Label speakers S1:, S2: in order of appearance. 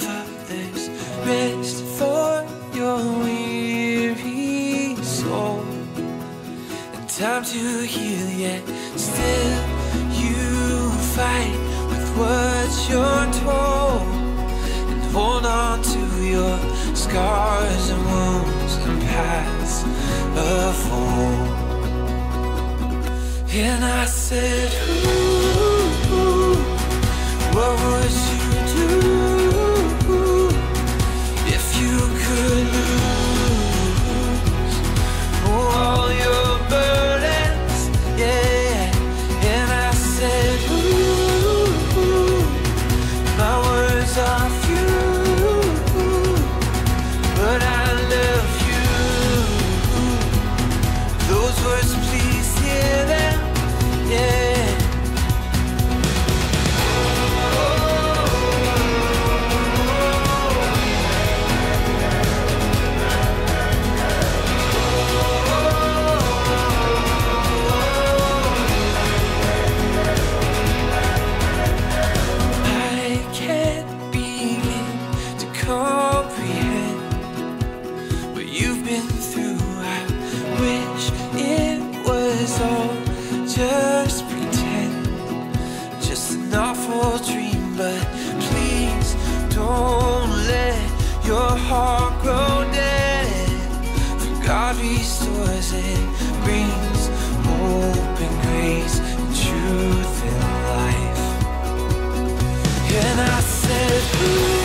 S1: there's rest for your weary soul, and time to heal, yet still you fight with what you're told, and hold on to your scars and wounds and paths of old. And I said, ooh, what would you do if you could lose all your burdens? Yeah. And I said, ooh, my words are few, but I love you. Those words, please hear them. Yeah. Just pretend, just an awful dream, but please don't let your heart grow dead. For God restores and brings hope and grace and truth and life. And I said, ooh,